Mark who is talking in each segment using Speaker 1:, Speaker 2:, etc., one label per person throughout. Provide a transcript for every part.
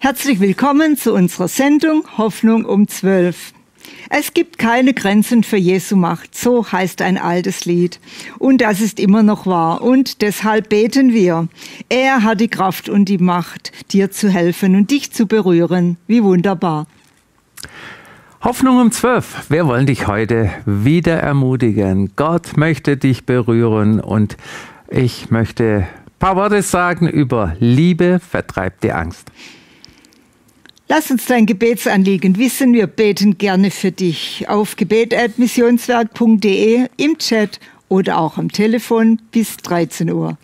Speaker 1: Herzlich willkommen zu unserer Sendung Hoffnung um 12. Es gibt keine Grenzen für Jesu Macht, so heißt ein altes Lied. Und das ist immer noch wahr. Und deshalb beten wir. Er hat die Kraft und die Macht, dir zu helfen und dich zu berühren. Wie wunderbar.
Speaker 2: Hoffnung um 12. Wir wollen dich heute wieder ermutigen. Gott möchte dich berühren und ich möchte ein paar Worte sagen über Liebe vertreibt die Angst.
Speaker 1: Lass uns dein Gebetsanliegen wissen. Wir beten gerne für dich auf gebet@missionswerk.de, im Chat oder auch am Telefon bis 13 Uhr.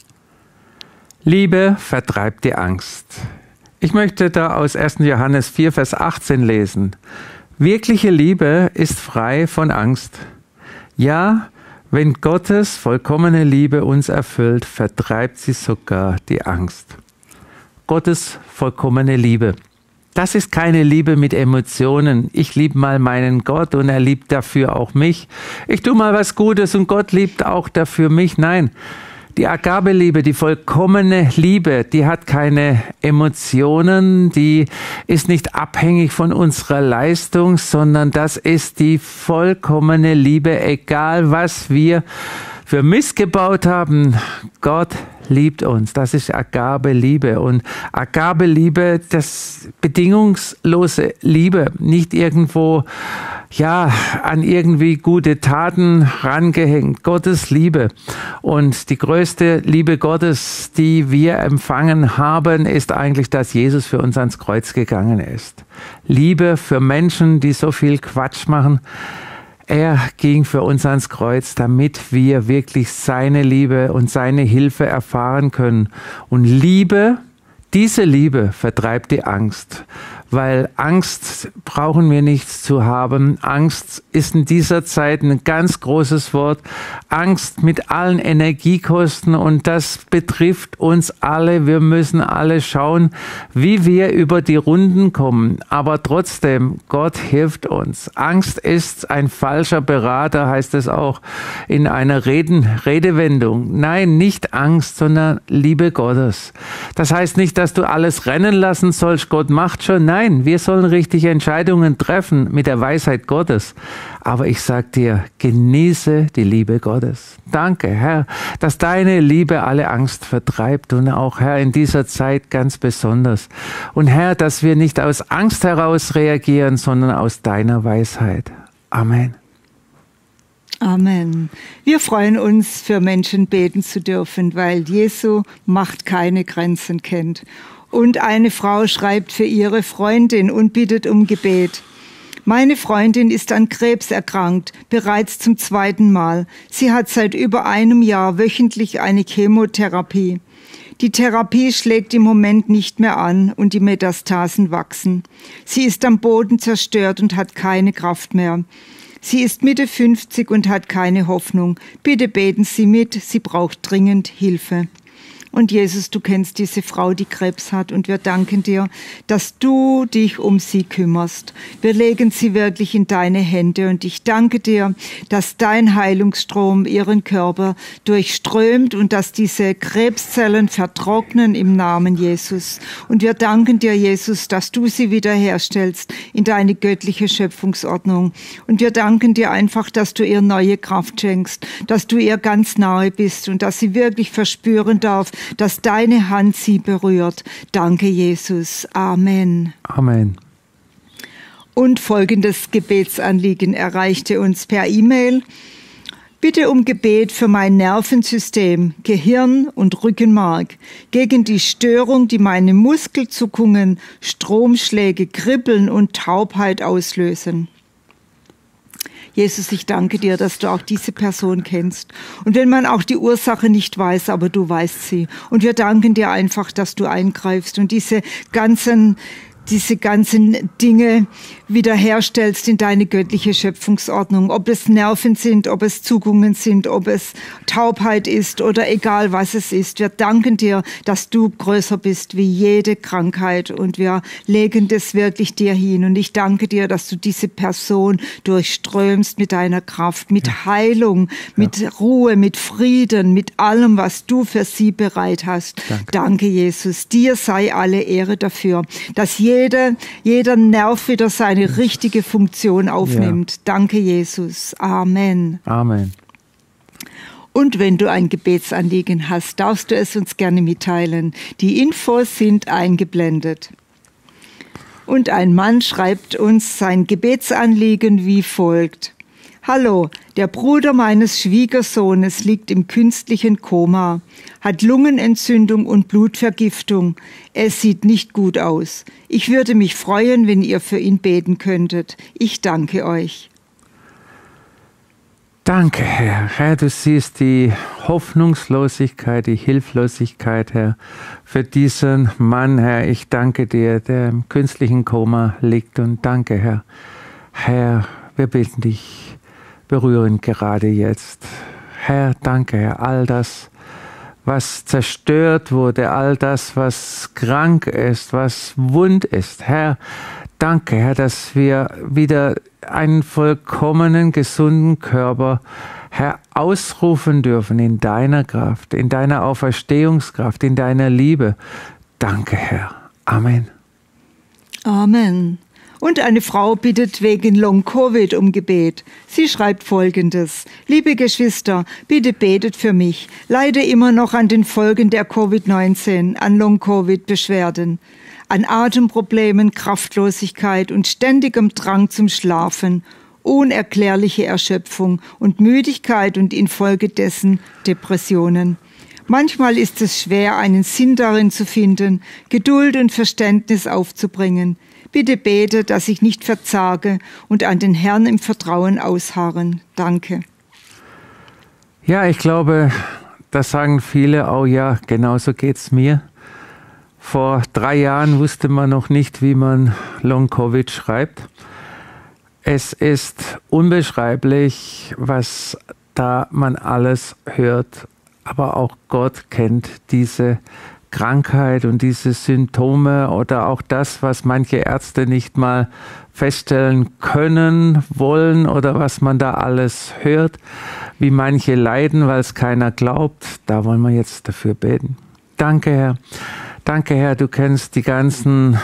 Speaker 2: Liebe vertreibt die Angst. Ich möchte da aus 1. Johannes 4, Vers 18 lesen. Wirkliche Liebe ist frei von Angst. Ja, wenn Gottes vollkommene Liebe uns erfüllt, vertreibt sie sogar die Angst. Gottes vollkommene Liebe. Das ist keine Liebe mit Emotionen. Ich liebe mal meinen Gott und er liebt dafür auch mich. Ich tue mal was Gutes und Gott liebt auch dafür mich. Nein, die Agabeliebe, die vollkommene Liebe, die hat keine Emotionen, die ist nicht abhängig von unserer Leistung, sondern das ist die vollkommene Liebe, egal was wir für Mist gebaut haben. Gott liebt uns. Das ist Agabeliebe. Und Agabeliebe, das bedingungslose Liebe, nicht irgendwo, an irgendwie gute Taten rangehängt. Gottes Liebe. Und die größte Liebe Gottes, die wir empfangen haben, ist eigentlich, dass Jesus für uns ans Kreuz gegangen ist. Liebe für Menschen, die so viel Quatsch machen. Er ging für uns ans Kreuz, damit wir wirklich seine Liebe und seine Hilfe erfahren können. Und Liebe, diese Liebe vertreibt die Angst, weil Angst brauchen wir nichts zu haben. Angst ist in dieser Zeit ein ganz großes Wort. Angst mit allen Energiekosten und das betrifft uns alle. Wir müssen alle schauen, wie wir über die Runden kommen. Aber trotzdem, Gott hilft uns. Angst ist ein falscher Berater, heißt es auch in einer Redewendung. Nein, nicht Angst, sondern Liebe Gottes. Das heißt nicht, dass du alles rennen lassen sollst. Gott macht schon. Nein, wir sollen richtige Entscheidungen treffen mit der Weisheit Gottes. Aber ich sage dir, genieße die Liebe Gottes. Danke, Herr, dass deine Liebe alle Angst vertreibt und auch, Herr, in dieser Zeit ganz besonders. Und Herr, dass wir nicht aus Angst heraus reagieren, sondern aus deiner Weisheit. Amen.
Speaker 1: Amen. Wir freuen uns, für Menschen beten zu dürfen, weil Jesu Macht keine Grenzen kennt. Und eine Frau schreibt für ihre Freundin und bittet um Gebet. Meine Freundin ist an Krebs erkrankt, bereits zum 2. Mal. Sie hat seit über einem Jahr wöchentlich eine Chemotherapie. Die Therapie schlägt im Moment nicht mehr an und die Metastasen wachsen. Sie ist am Boden zerstört und hat keine Kraft mehr. Sie ist Mitte 50 und hat keine Hoffnung. Bitte beten Sie mit, sie braucht dringend Hilfe. Und Jesus, du kennst diese Frau, die Krebs hat, und wir danken dir, dass du dich um sie kümmerst. Wir legen sie wirklich in deine Hände und ich danke dir, dass dein Heilungsstrom ihren Körper durchströmt und dass diese Krebszellen vertrocknen im Namen Jesus. Und wir danken dir, Jesus, dass du sie wiederherstellst in deine göttliche Schöpfungsordnung. Und wir danken dir einfach, dass du ihr neue Kraft schenkst, dass du ihr ganz nahe bist und dass sie wirklich verspüren darf, dass deine Hand sie berührt. Danke, Jesus. Amen.
Speaker 2: Amen.
Speaker 1: Und folgendes Gebetsanliegen erreichte uns per E-Mail. Bitte um Gebet für mein Nervensystem, Gehirn und Rückenmark, gegen die Störung, die meine Muskelzuckungen, Stromschläge, Kribbeln und Taubheit auslösen. Jesus, ich danke dir, dass du auch diese Person kennst. Und wenn man auch die Ursache nicht weiß, aber du weißt sie. Und wir danken dir einfach, dass du eingreifst und diese ganzen diese ganzen Dinge wiederherstellst in deine göttliche Schöpfungsordnung. Ob es Nerven sind, ob es Zugungen sind, ob es Taubheit ist oder egal was es ist. Wir danken dir, dass du größer bist wie jede Krankheit und wir legen das wirklich dir hin. Und ich danke dir, dass du diese Person durchströmst mit deiner Kraft, mit Heilung, mit Ruhe, mit Frieden, mit allem, was du für sie bereit hast. Danke, Jesus. Dir sei alle Ehre dafür, dass jeder Nerv wieder seine richtige Funktion aufnimmt. Ja. Danke, Jesus. Amen.
Speaker 2: Amen.
Speaker 1: Und wenn du ein Gebetsanliegen hast, darfst du es uns gerne mitteilen. Die Infos sind eingeblendet. Und ein Mann schreibt uns sein Gebetsanliegen wie folgt. Hallo, der Bruder meines Schwiegersohnes liegt im künstlichen Koma, hat Lungenentzündung und Blutvergiftung. Es sieht nicht gut aus. Ich würde mich freuen, wenn ihr für ihn beten könntet. Ich danke euch.
Speaker 2: Danke, Herr. Herr, du siehst die Hoffnungslosigkeit, die Hilflosigkeit, Herr, für diesen Mann, Herr. Ich danke dir, der im künstlichen Koma liegt. Und danke, Herr. Herr, wir bitten dich, berühren gerade jetzt. Herr, danke, Herr, all das, was zerstört wurde, all das, was krank ist, was wund ist. Herr, danke, Herr, dass wir wieder einen vollkommenen, gesunden Körper, Herr, ausrufen dürfen in deiner Kraft, in deiner Auferstehungskraft, in deiner Liebe. Danke, Herr. Amen.
Speaker 1: Amen. Und eine Frau bittet wegen Long-Covid um Gebet. Sie schreibt Folgendes. Liebe Geschwister, bitte betet für mich. Leide immer noch an den Folgen der Covid-19, an Long-Covid-Beschwerden, an Atemproblemen, Kraftlosigkeit und ständigem Drang zum Schlafen, unerklärliche Erschöpfung und Müdigkeit und infolgedessen Depressionen. Manchmal ist es schwer, einen Sinn darin zu finden, Geduld und Verständnis aufzubringen. Bitte bete, dass ich nicht verzage und an den Herrn im Vertrauen ausharren. Danke.
Speaker 2: Ja, ich glaube, das sagen viele, oh ja, genauso geht's mir. Vor 3 Jahren wusste man noch nicht, wie man Long-Covid schreibt. Es ist unbeschreiblich, was da man alles hört. Aber auch Gott kennt diese Krankheit und diese Symptome oder auch das, was manche Ärzte nicht mal feststellen können, wollen oder was man da alles hört, wie manche leiden, weil es keiner glaubt. Da wollen wir jetzt dafür beten. Danke, Herr. Danke, Herr, du kennst die ganzen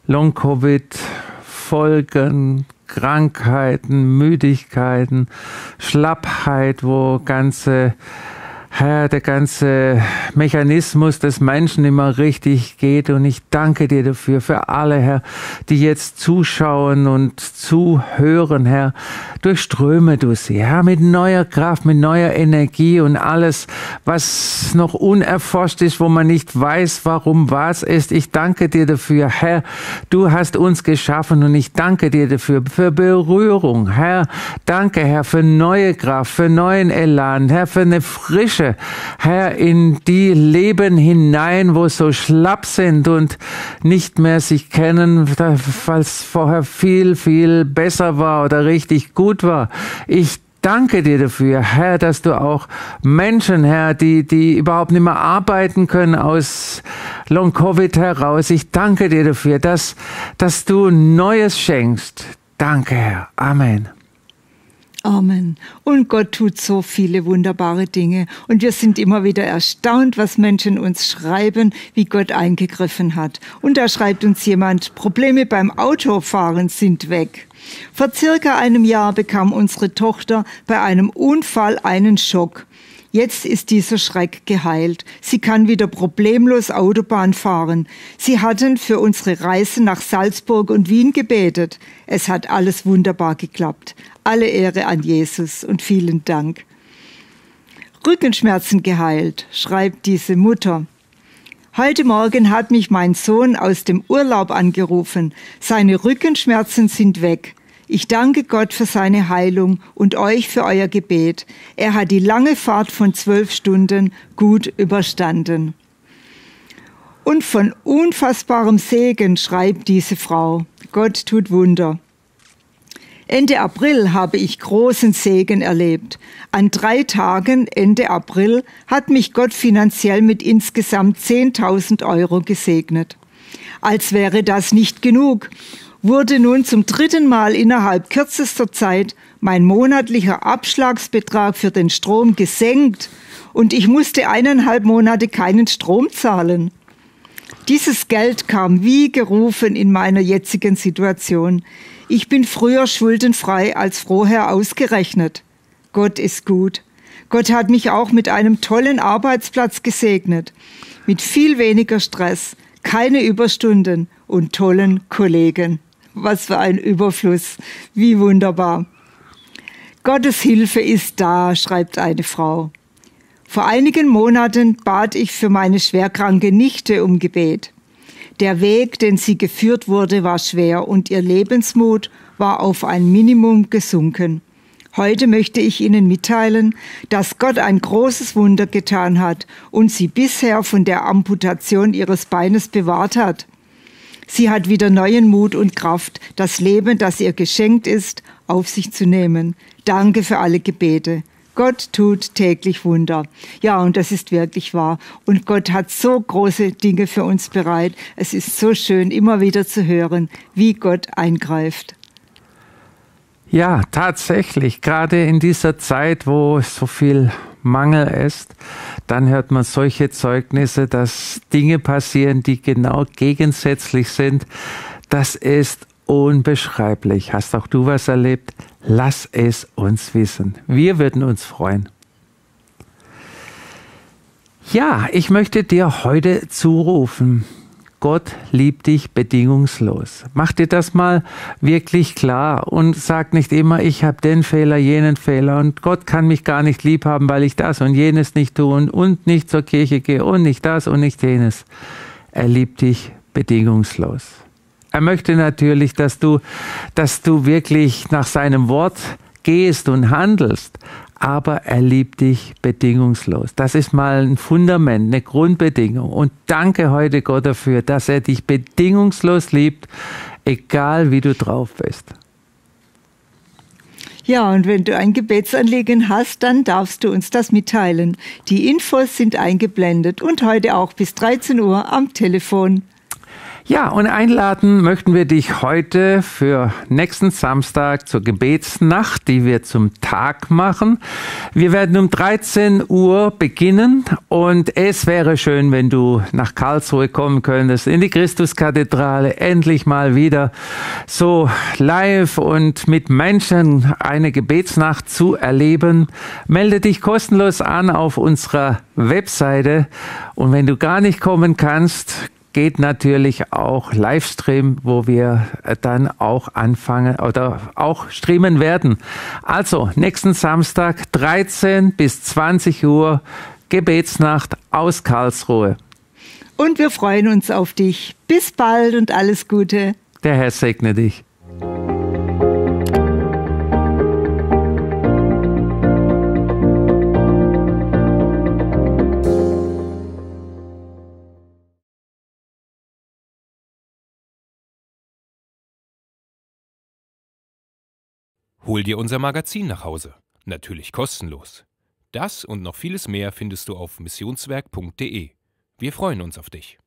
Speaker 2: Long-Covid-Folgen, Krankheiten, Müdigkeiten, Schlappheit, wo Herr, der ganze Mechanismus des Menschen immer richtig geht und ich danke dir dafür, für alle, Herr, die jetzt zuschauen und zuhören, Herr. Durchströme du sie, Herr, mit neuer Kraft, mit neuer Energie und alles, was noch unerforscht ist, wo man nicht weiß, warum was ist. Ich danke dir dafür, Herr, du hast uns geschaffen und ich danke dir dafür, für Berührung, Herr. Danke, Herr, für neue Kraft, für neuen Elan, Herr, für eine frische, Herr, in die Leben hinein, wo so schlapp sind und nicht mehr sich kennen, weil es vorher viel, viel besser war oder richtig gut war. Ich danke dir dafür, Herr, dass du auch Menschen, Herr, die überhaupt nicht mehr arbeiten können aus Long-Covid heraus. Ich danke dir dafür, dass du Neues schenkst. Danke, Herr. Amen.
Speaker 1: Amen. Und Gott tut so viele wunderbare Dinge. Und wir sind immer wieder erstaunt, was Menschen uns schreiben, wie Gott eingegriffen hat. Und da schreibt uns jemand, Probleme beim Autofahren sind weg. Vor circa einem Jahr bekam unsere Tochter bei einem Unfall einen Schock. Jetzt ist dieser Schreck geheilt. Sie kann wieder problemlos Autobahn fahren. Sie hatten für unsere Reise nach Salzburg und Wien gebetet. Es hat alles wunderbar geklappt. Alle Ehre an Jesus und vielen Dank. Rückenschmerzen geheilt, schreibt diese Mutter. Heute Morgen hat mich mein Sohn aus dem Urlaub angerufen. Seine Rückenschmerzen sind weg. Ich danke Gott für seine Heilung und euch für euer Gebet. Er hat die lange Fahrt von 12 Stunden gut überstanden. Und von unfassbarem Segen schreibt diese Frau. Gott tut Wunder. Ende April habe ich großen Segen erlebt. An 3 Tagen Ende April hat mich Gott finanziell mit insgesamt 10.000 € gesegnet. Als wäre das nicht genug, wurde nun zum 3. Mal innerhalb kürzester Zeit mein monatlicher Abschlagsbetrag für den Strom gesenkt und ich musste 1,5 Monate keinen Strom zahlen. Dieses Geld kam wie gerufen in meiner jetzigen Situation. Ich bin früher schuldenfrei als vorher ausgerechnet. Gott ist gut. Gott hat mich auch mit einem tollen Arbeitsplatz gesegnet. Mit viel weniger Stress, keine Überstunden und tollen Kollegen. Was für ein Überfluss. Wie wunderbar. Gottes Hilfe ist da, schreibt eine Frau. Vor einigen Monaten bat ich für meine schwerkranke Nichte um Gebet. Der Weg, den sie geführt wurde, war schwer und ihr Lebensmut war auf ein Minimum gesunken. Heute möchte ich Ihnen mitteilen, dass Gott ein großes Wunder getan hat und sie bisher von der Amputation ihres Beines bewahrt hat. Sie hat wieder neuen Mut und Kraft, das Leben, das ihr geschenkt ist, auf sich zu nehmen. Danke für alle Gebete. Gott tut täglich Wunder. Ja, und das ist wirklich wahr. Und Gott hat so große Dinge für uns bereit. Es ist so schön, immer wieder zu hören, wie Gott eingreift.
Speaker 2: Ja, tatsächlich. Gerade in dieser Zeit, wo so viel Mangel ist, dann hört man solche Zeugnisse, dass Dinge passieren, die genau gegensätzlich sind. Das ist unbeschreiblich. Hast auch du was erlebt? Lass es uns wissen. Wir würden uns freuen. Ja, ich möchte dir heute zurufen, Gott liebt dich bedingungslos. Mach dir das mal wirklich klar und sag nicht immer, ich habe den Fehler, jenen Fehler und Gott kann mich gar nicht lieb haben, weil ich das und jenes nicht tue und nicht zur Kirche gehe und nicht das und nicht jenes. Er liebt dich bedingungslos. Er möchte natürlich, dass du wirklich nach seinem Wort gehst und handelst, aber er liebt dich bedingungslos. Das ist mal ein Fundament, eine Grundbedingung. Und danke heute Gott dafür, dass er dich bedingungslos liebt, egal wie du drauf bist.
Speaker 1: Ja, und wenn du ein Gebetsanliegen hast, dann darfst du uns das mitteilen. Die Infos sind eingeblendet und heute auch bis 13 Uhr am Telefon.
Speaker 2: Ja, und einladen möchten wir dich heute für nächsten Samstag zur Gebetsnacht, die wir zum Tag machen. Wir werden um 13 Uhr beginnen und es wäre schön, wenn du nach Karlsruhe kommen könntest, in die Christuskathedrale, endlich mal wieder so live und mit Menschen eine Gebetsnacht zu erleben. Melde dich kostenlos an auf unserer Webseite und wenn du gar nicht kommen kannst, geht natürlich auch Livestream, wo wir dann auch anfangen oder auch streamen werden. Also nächsten Samstag 13 bis 20 Uhr Gebetsnacht aus Karlsruhe.
Speaker 1: Und wir freuen uns auf dich. Bis bald und alles Gute.
Speaker 2: Der Herr segne dich.
Speaker 3: Hol dir unser Magazin nach Hause. Natürlich kostenlos. Das und noch vieles mehr findest du auf missionswerk.de. Wir freuen uns auf dich.